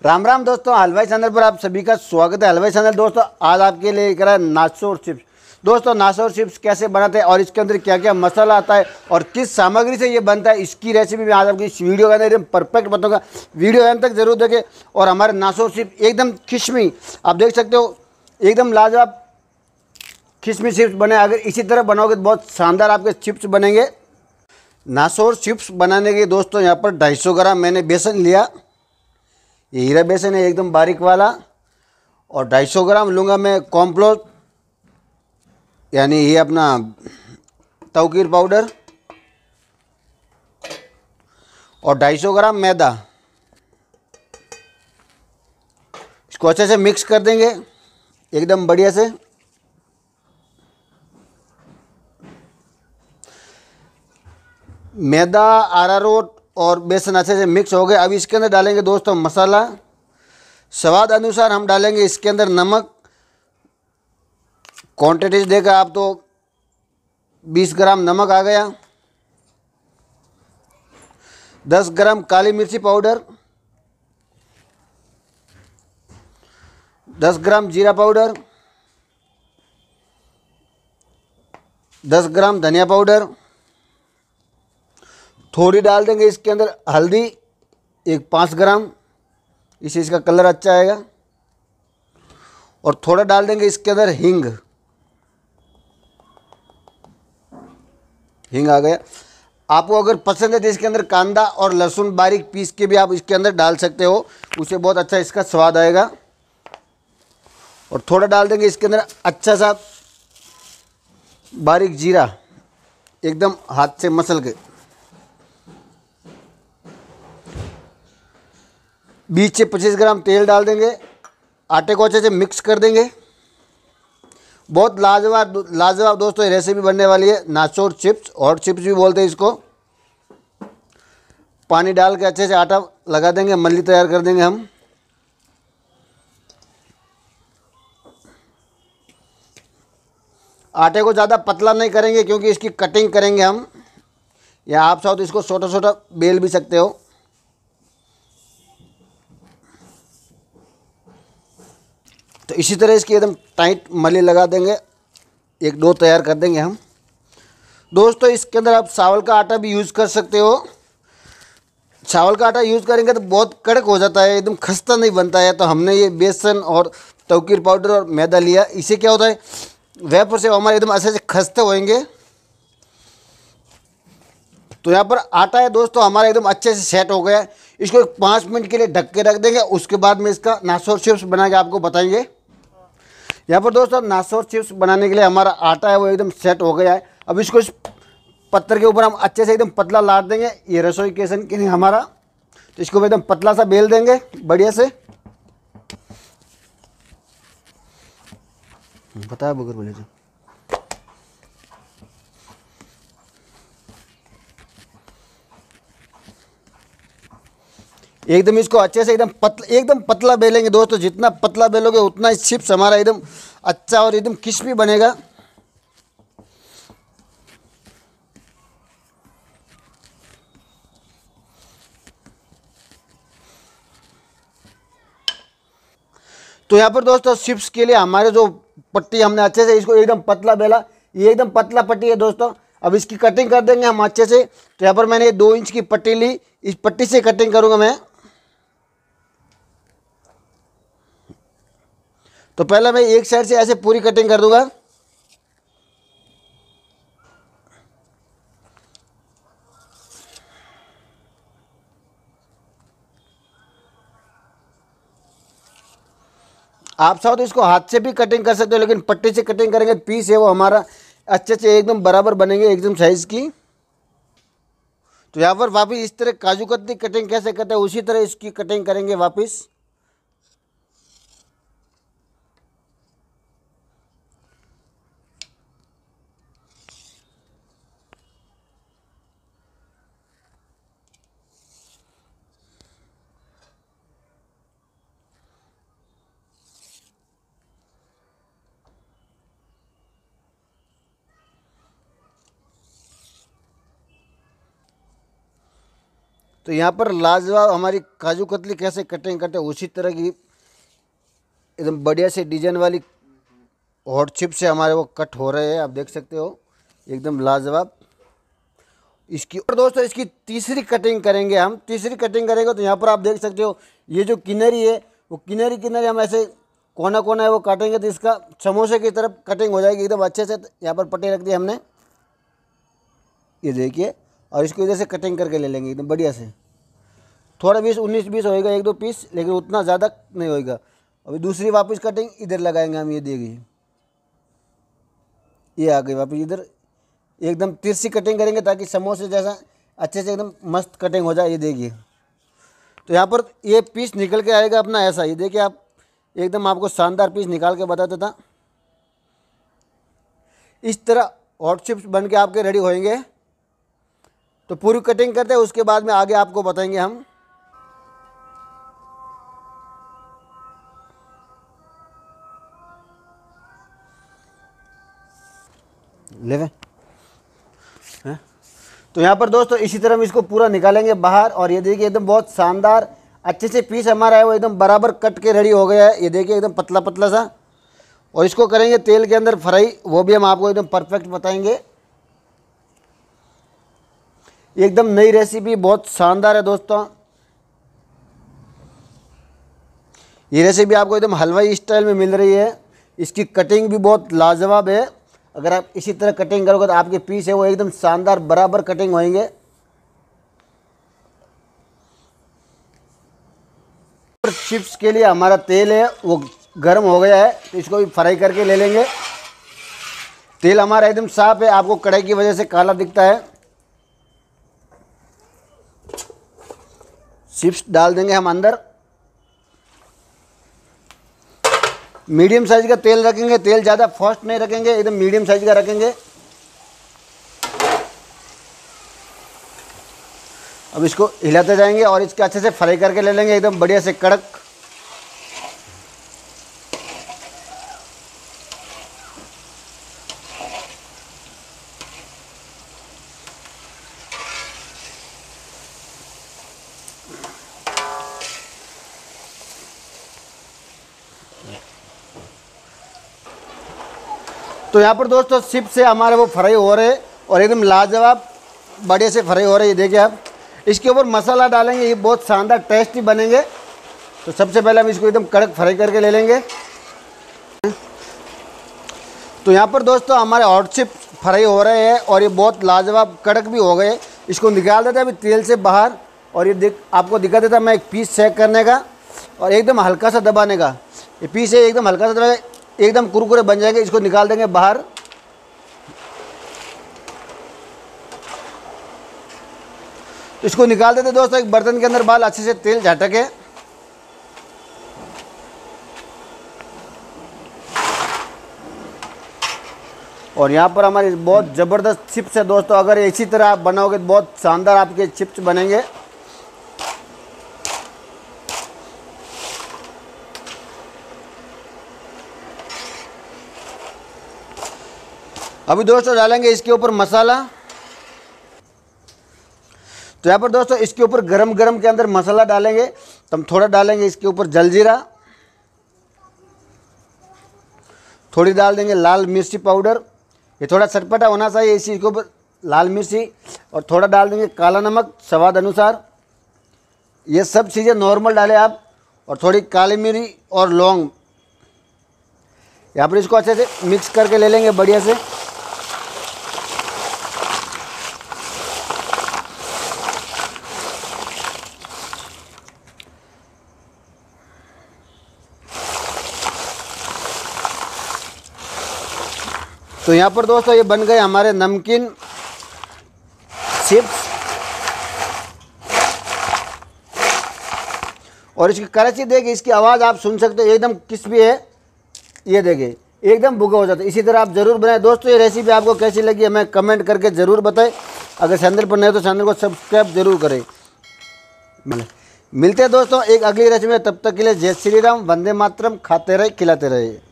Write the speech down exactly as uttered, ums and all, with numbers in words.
राम राम दोस्तों, हलवाई चैनल पर आप सभी का स्वागत है। हलवाई चैनल दोस्तों आज आपके लिए लेकर आया नाचो और चिप्स। दोस्तों नाचो और चिप्स कैसे बनाते हैं और इसके अंदर क्या क्या मसाला आता है और किस सामग्री से ये बनता है, इसकी रेसिपी मैं आज आपको इस वीडियो के अंदर एकदम परफेक्ट बताऊंगा। वीडियो अंत तक जरूर देखें। और हमारे नाचो और चिप्स एकदम खिशमी, आप देख सकते हो एकदम लाजवाब खिशमी चिप्स बने। अगर इसी तरह बनाओगे तो बहुत शानदार आपके चिप्स बनेंगे। नाचो और चिप्स बनाने के दोस्तों यहाँ पर ढाई सौ ग्राम मैंने बेसन लिया। ये हीरा बेसन है एकदम बारीक वाला। और ढाई सौ ग्राम लूँगा मैं कॉम्प्लोर, यानी ये अपना तवकीर पाउडर। और ढाई सौ ग्राम मैदा। इसको अच्छे से मिक्स कर देंगे एकदम बढ़िया से। मैदा, अरारोट और बेसन अच्छे से मिक्स हो गए। अब इसके अंदर डालेंगे दोस्तों मसाला। स्वाद अनुसार हम डालेंगे इसके अंदर नमक। क्वांटिटी देखा आप तो बीस ग्राम नमक आ गया। दस ग्राम काली मिर्ची पाउडर, दस ग्राम जीरा पाउडर, दस ग्राम धनिया पाउडर। थोड़ी डाल देंगे इसके अंदर हल्दी, एक पाँच ग्राम, इससे इसका कलर अच्छा आएगा। और थोड़ा डाल देंगे इसके अंदर हींग। हींग आ गया। आपको अगर पसंद है तो इसके अंदर कांदा और लहसुन बारीक पीस के भी आप इसके अंदर डाल सकते हो, उससे बहुत अच्छा इसका स्वाद आएगा। और थोड़ा डाल देंगे इसके अंदर अच्छा सा बारीक जीरा, एकदम हाथ से मसल के। बीस से पच्चीस ग्राम तेल डाल देंगे। आटे को अच्छे से मिक्स कर देंगे। बहुत लाजवाब लाजवाब दोस्तों ये रेसिपी बनने वाली है। नाचो चिप्स, हॉट चिप्स भी बोलते हैं इसको। पानी डाल के अच्छे से आटा लगा देंगे, मल्ली तैयार कर देंगे हम। आटे को ज़्यादा पतला नहीं करेंगे क्योंकि इसकी कटिंग करेंगे हम, या आप चाहो तो इसको छोटा छोटा बेल भी सकते हो। तो इसी तरह इसकी एकदम टाइट मल्ली लगा देंगे, एक डो तैयार कर देंगे हम। दोस्तों इसके अंदर आप चावल का आटा भी यूज़ कर सकते हो। चावल का आटा यूज़ करेंगे तो बहुत कड़क हो जाता है, एकदम खस्ता नहीं बनता है। तो हमने ये बेसन और तवकीर पाउडर और मैदा लिया। इससे क्या होता है, वेपर से हमारे एकदम अच्छे से खस्ते होएंगे। तो यहाँ पर आटा है दोस्तों हमारा एकदम अच्छे से सेट हो गया है। इसको एक पाँच मिनट के लिए ढक के रख देंगे। उसके बाद में इसका नाचो और चिप्स बना के आपको बताएंगे। यहाँ पर दोस्तों नाचो और चिप्स बनाने के लिए हमारा आटा है वो एकदम सेट हो गया है। अब इसको इस पत्थर के ऊपर हम अच्छे से एकदम पतला लाद देंगे। ये रसोई किचन के लिए हमारा, तो इसको एकदम पतला सा बेल देंगे बढ़िया से। बता बगैर बोले जो एकदम इसको अच्छे से एकदम पतला एकदम पतला बेलेंगे दोस्तों। जितना पतला बेलोगे उतना इस चिप्स हमारा एकदम अच्छा और एकदम क्रिस्पी बनेगा। तो यहाँ पर दोस्तों चिप्स के लिए हमारे जो पट्टी हमने अच्छे से इसको एकदम पतला बेला, ये एकदम पतला पट्टी है दोस्तों। अब इसकी कटिंग कर देंगे हम अच्छे से। तो यहाँ पर मैंने दो इंच की पट्टी ली, इस पट्टी से कटिंग करूँगा मैं। तो पहले मैं एक साइड से ऐसे पूरी कटिंग कर दूंगा। आप चाहो तो इसको हाथ से भी कटिंग कर सकते हो, लेकिन पट्टी से कटिंग करेंगे तो पीस है वो हमारा अच्छे से एकदम बराबर बनेंगे, एकदम साइज की। तो यहाँ पर वापिस इस तरह काजू कतली कटिंग कैसे करते हैं उसी तरह इसकी कटिंग करेंगे वापिस। तो यहाँ पर लाजवाब हमारी काजू कतली कैसे कटिंग करते हैं उसी तरह की एकदम बढ़िया से डिजाइन वाली हॉट चिप से हमारे वो कट हो रहे हैं, आप देख सकते हो एकदम लाजवाब। इसकी और दोस्तों इसकी तीसरी कटिंग करेंगे हम। तीसरी कटिंग करेंगे तो यहाँ पर आप देख सकते हो ये जो किनारी है वो किनारी किनारी हम ऐसे कोना कोना है वो काटेंगे तो इसका समोसे की तरफ कटिंग हो जाएगी एकदम अच्छे से। यहाँ पर पट्टी रख दी हमने, ये देखिए, और इसको इधर से कटिंग करके ले लेंगे एकदम बढ़िया से। थोड़ा बीस उन्नीस बीस होएगा एक दो पीस, लेकिन उतना ज़्यादा नहीं होएगा। अभी दूसरी वापस कटिंग इधर लगाएंगे हम, ये देखिए ये आ गई वापस इधर, एकदम तिरछी कटिंग करेंगे ताकि समोसे जैसा अच्छे से एकदम मस्त कटिंग हो जाए। ये देखिए, तो यहाँ पर ये पीस निकल के आएगा अपना ऐसा। ये देखिए आप, एकदम आपको शानदार पीस निकाल के बता देता। इस तरह हॉट चिप्स बन के आपके रेडी होएंगे। तो पूरी कटिंग करते हैं, उसके बाद में आगे आपको बताएंगे हम। ले हैं? तो यहाँ पर दोस्तों इसी तरह हम इसको पूरा निकालेंगे बाहर। और ये देखिए एकदम बहुत शानदार अच्छे से पीस हमारा है वो एकदम बराबर कट के रेडी हो गया है। ये देखिए एकदम पतला पतला सा। और इसको करेंगे तेल के अंदर फ्राई, वो भी हम आपको एकदम परफेक्ट बताएंगे। एकदम नई रेसिपी, बहुत शानदार है दोस्तों। ये रेसिपी आपको एकदम हलवाई स्टाइल में मिल रही है। इसकी कटिंग भी बहुत लाजवाब है। अगर आप इसी तरह कटिंग करोगे तो आपके पीस है वो एकदम शानदार बराबर कटिंग होएंगे। चिप्स के लिए हमारा तेल है वो गर्म हो गया है, तो इसको भी फ्राई करके ले लेंगे। तेल हमारा एकदम साफ है, आपको कढ़ाई की वजह से काला दिखता है। चिप्स डाल देंगे हम अंदर। मीडियम साइज का तेल रखेंगे, तेल ज़्यादा फास्ट नहीं रखेंगे, एकदम मीडियम साइज का रखेंगे। अब इसको हिलाते जाएंगे और इसके अच्छे से फ्राई करके ले लेंगे एकदम बढ़िया से कड़क। तो यहाँ पर दोस्तों चिप्स से हमारे वो फ्राई हो रहे और एकदम लाजवाब बढ़िया से फ्राई हो रहे। ये देखिए आप, इसके ऊपर मसाला डालेंगे, ये बहुत शानदार टेस्टी बनेंगे। तो सबसे पहले हम इसको एकदम कड़क फ्राई करके ले लेंगे। तो यहाँ पर दोस्तों हमारे हॉट चिप्स फ्राई हो रहे हैं और ये बहुत लाजवाब कड़क भी हो गए। इसको निकाल देते हैं अभी तेल से बाहर। और ये देख आपको दिखा देता मैं एक पीस चेक करने का और एकदम हल्का सा दबाने का। ये पीस है एकदम हल्का सा दबाए, एकदम कुरकुरे बन जाएंगे। इसको निकाल देंगे बाहर। इसको निकाल देते दोस्तों एक बर्तन के अंदर, बाल अच्छे से तेल झटके। और यहाँ पर हमारी बहुत ज़बरदस्त चिप्स है दोस्तों। अगर इसी तरह आप बनाओगे तो बहुत शानदार आपके चिप्स बनेंगे। अभी दोस्तों डालेंगे इसके ऊपर मसाला। तो यहाँ पर दोस्तों इसके ऊपर गरम गरम के अंदर मसाला डालेंगे। तो हम थोड़ा डालेंगे इसके ऊपर जलजीरा, थोड़ी डाल देंगे लाल मिर्ची पाउडर, ये थोड़ा चटपटा होना चाहिए इसी के ऊपर लाल मिर्ची। और थोड़ा डाल देंगे काला नमक स्वाद अनुसार। ये सब चीज़ें नॉर्मल डालें आप। और थोड़ी काली मिर्च और लौंग। यहाँ पर इसको अच्छे से मिक्स करके ले लेंगे बढ़िया से। तो यहाँ पर दोस्तों ये बन गए हमारे नमकीन चिप्स। और इसकी कराची देखिए, इसकी आवाज़ आप सुन सकते हो, एकदम क्रिस्पी है। ये देखिए एकदम भुगा हो जाता है। इसी तरह आप ज़रूर बनाएं दोस्तों। ये रेसिपी आपको कैसी लगी हमें कमेंट करके ज़रूर बताएं। अगर चैनल पर नए तो चैनल को सब्सक्राइब जरूर करें। मिलते हैं दोस्तों एक अगली रेसिपी में, तब तक के लिए जय श्री राम, वंदे मातरम। खाते रहे खिलाते रहे।